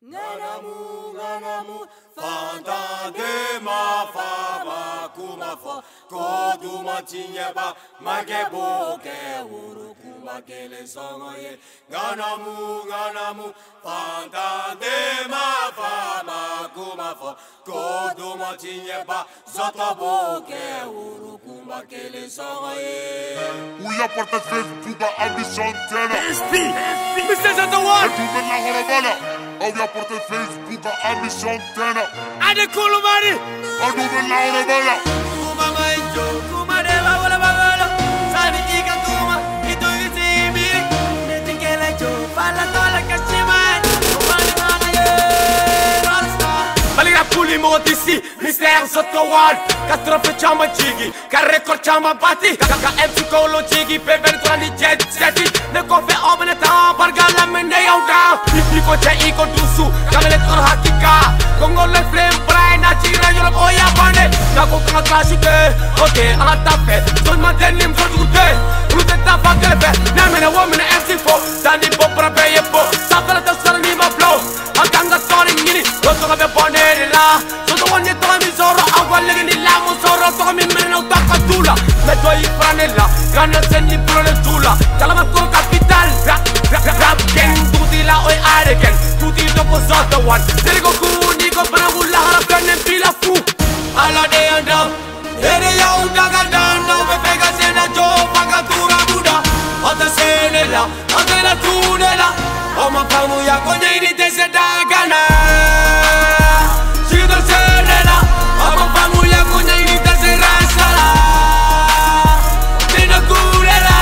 Nganamu, fanta de ma fama kumafo, koduma tinyeba, magebo ke uru kuma kele songoye. Nganamu, fanta de ma fama kumafo, koduma tinyeba, zotobo ke uru kuma kele songoye. ويا بارتات فيسبوك عندي شانتانا Mr. Zatowan أدوب الله ربنا أو يا بارتات فيسبوك عندي شانتانا Ade Kulumari أدوب الله ربنا Kuma Manjo, Kuma Deva Wala Bagala Sani Ika Kuma, Itu Isi Miri Netikele Jo, Fala Tola Kashiman Kumani Mana Ye Rasta Malira Puli Modisi, Mr. Zatowan Kastrofe Chama Chigi, Karrekor Chama Bati Kaka MC Kolo Chigi, Pepen Trani Jet Seti Nekofe Omeneta, Bargala Mene Yauda Iko Che Iko Dusu, Kamele Tor Hakika Kongo le flame bright, Nachira Yorob Oya Bane Nako Kaka Klasike, Ok, Atape Son Madenim Sotute, Rute Tafa Kelefe Namene Women MC4, Sandi Popra Peye Po Sapela Tasara Nima Flow Akanga Story Ngini, Roto Kabe Bonere La Soto Wanye Toka Mizoro, Agwa Legeni Lamo Soro Toka Mimene Utaka Tula Meto Ifranela, Gana Sendi Prole Tula Kalama Kuro Capital, Rap Gang, Tutila Oi Aregen Tuti Doko Zatowan, Serigo Kuni Ko Panagula Harapene Pila Fu Ala de Anda, Ere Ya Udaga Danda Befega Sena Jo Pagatura Buda Ata Senela, Ata La Tunela Oma Pamu Ya Konye Ini Tese Dagana Sigidor Senela Oma Pamu Ya Konye Ini Tese Rasala Tena Kulela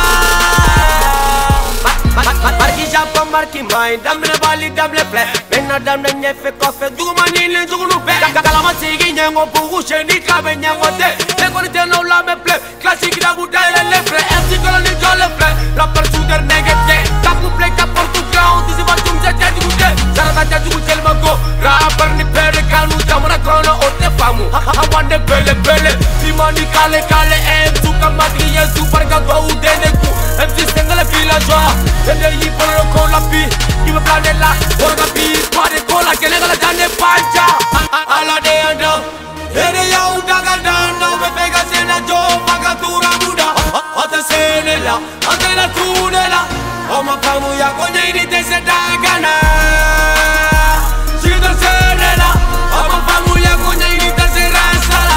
Marki Japa Marki Mind Damne Bali Damne Play Mena Damne Nyefe Kofe Duguma Nile Dugunu Pe Kalama Sigi Nyengo Bugu Sheni Kabe Nyengo Te Nengo Ni Teno La Me Play Classic Da Buda Ele Le Play MC Kola Ni Jole Play Rapper Shooter Negete Kapu Play Kapor Tu Ground Disi Batum Zete Dugute Zarata Te Dugute Mago Rapper Ni Pere Kalmu Jamara Kono Ote Famu Hawande Bele Bele Simani Kale Kale MC Kamati Ye Super Gato Udene Ku MC Sengale Villageois Tende Yi Polo Kola Pi Iba Planela Orga Pi Pade Kola Kelegala Jane Paja Ala De Anda Ere Ya Udaga Danda Befega Sena Jo Pagatura Buda Ata Senela Ata La Tunela Oma Pamu Ya Konye Ini Tese Dagana Sigidor Senela Oma Pamu Ya Konye Ini Tese Rasala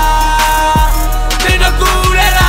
Tena Kulela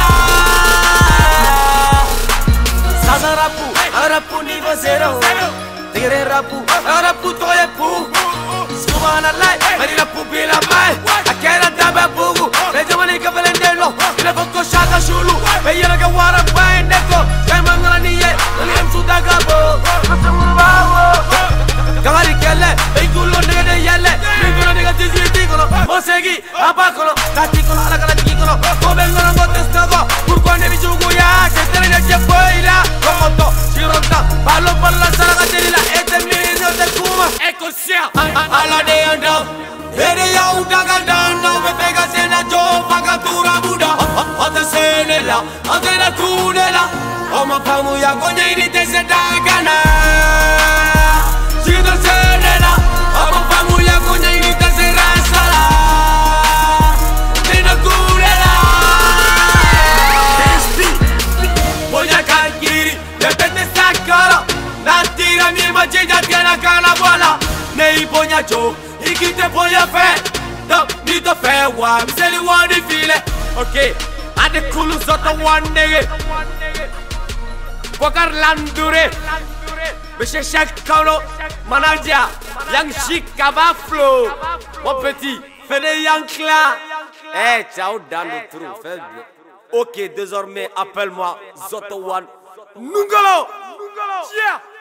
Sasa Rapu Arapu Nivo Zero Tigre Rapu Arapu Toye Pu Subhanallah Mari Rapu Bila Mai Akera Dabe Bugu Rejamani Kavalendelo Ina Foko Shaka Shulu Beyera Gawara Pai Neko Kaimangala Niye Nali Emsu Dagabo Kasamuru Bawo Kawari Kele Beikulo Nege Yele Migulo Nege Tizri Tikono Mosegi Abakono Tatikono Alakala Tikono Kobengono Ngotestogo Pourquoi ne Bijugu Ya Ketere Neche Poila Komoto Shironta Palo Palla Saraga Terila Ete Mino Te Kuma Eko Sia Ala De Anda Ere Ya Udaga Danda Befega Sena Jo Pagatura Buda Ata Senela Ata La Tunela Oma Pamu Ya Konye Ini Tese Dagana Sigidor Senela Oma Pamu Ya Konye Ini Tese Rasala Tena Kulela Ponya Kagiri Depende Sakara La tira mi machilla tiene cana bola Nei Ponya Jo Iki te Ponya Fe Da mi to Fe Wa Miseli Wani File Ok Ade Kulu Zota Wan Nege Wakar Landure Monsieur Cheikh Kaulo Manager Yang Chic Kaba Flow Mon petit Fede Yankla Eh ciao dans le trou faible. Ok désormais appelle-moi Zoto One Nungolo Yeah